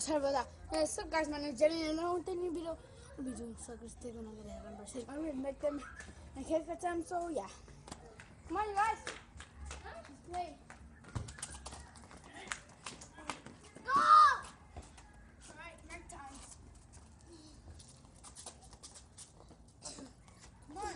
sorry about that. So guys, my name is Jenny and I don't think new video I'll be doing suckers stick and I'm gonna have them shake. I'm gonna make them and haircut them, so yeah. Come on you guys. Let's play. Go! Alright, next time. Come on.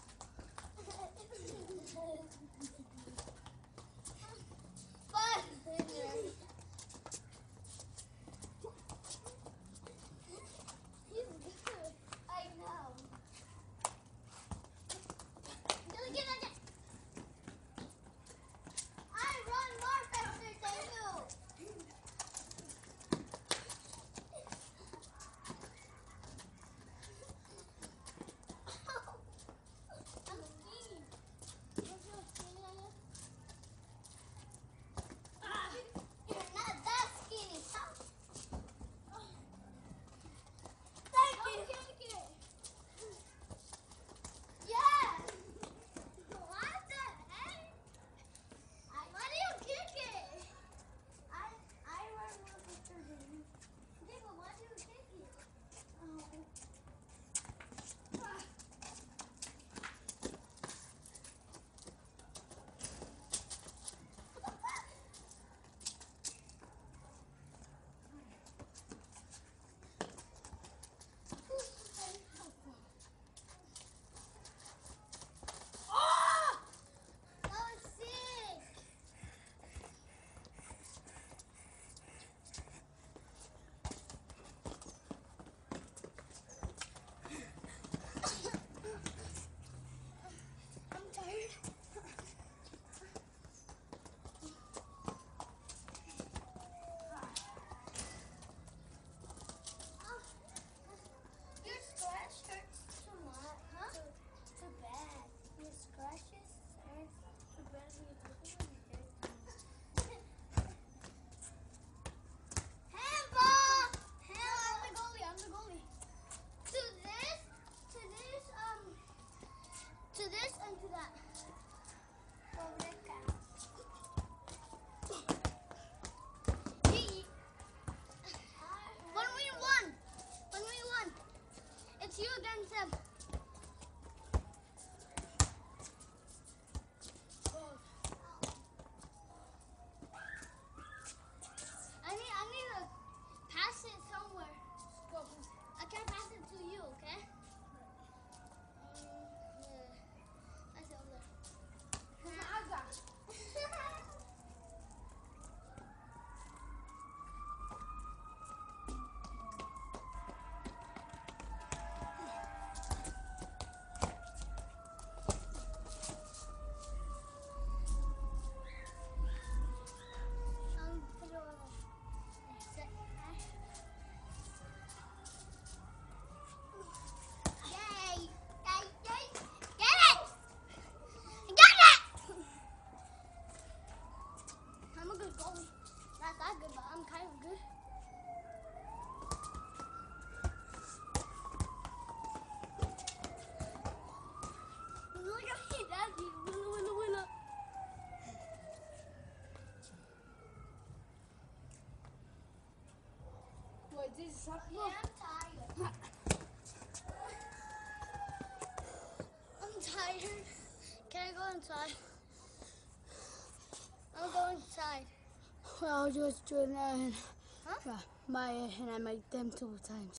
It's you against him. I need to pass it somewhere. I can't pass it to you, okay? Pass it over there. I got it. Not that good, but I'm kind of good. Look at me, Daddy. Willa. Wait, this is softball? Yeah, I'm tired. I'm tired. Can I go inside? I'll go inside. Well, I'll just do it and I make them 2 times.